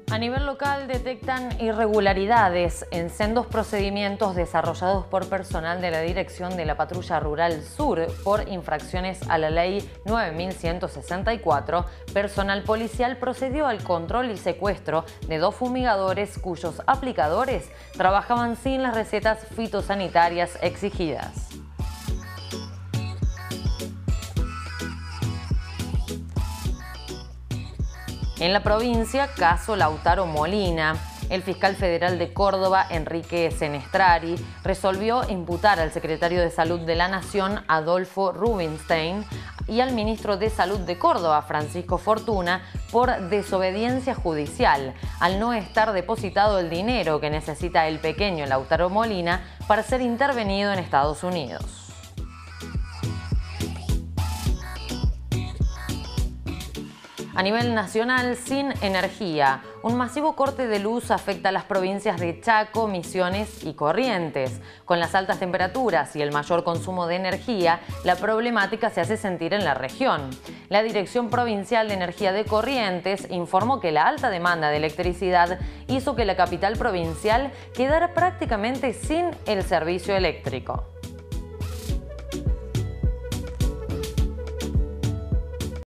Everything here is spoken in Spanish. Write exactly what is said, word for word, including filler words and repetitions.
A nivel local detectan irregularidades en sendos procedimientos desarrollados por personal de la Dirección de la Patrulla Rural Sur por infracciones a la Ley nueve mil ciento sesenta y cuatro. Personal policial procedió al control y secuestro de dos fumigadores cuyos aplicadores trabajaban sin las recetas fitosanitarias exigidas. En la provincia, caso Lautaro Molina. El fiscal federal de Córdoba, Enrique Senestrari, resolvió imputar al secretario de Salud de la Nación, Adolfo Rubinstein, y al ministro de Salud de Córdoba, Francisco Fortuna, por desobediencia judicial, al no estar depositado el dinero que necesita el pequeño Lautaro Molina para ser intervenido en Estados Unidos. A nivel nacional, sin energía. Un masivo corte de luz afecta a las provincias de Chaco, Misiones y Corrientes. Con las altas temperaturas y el mayor consumo de energía, la problemática se hace sentir en la región. La Dirección Provincial de Energía de Corrientes informó que la alta demanda de electricidad hizo que la capital provincial quedara prácticamente sin el servicio eléctrico.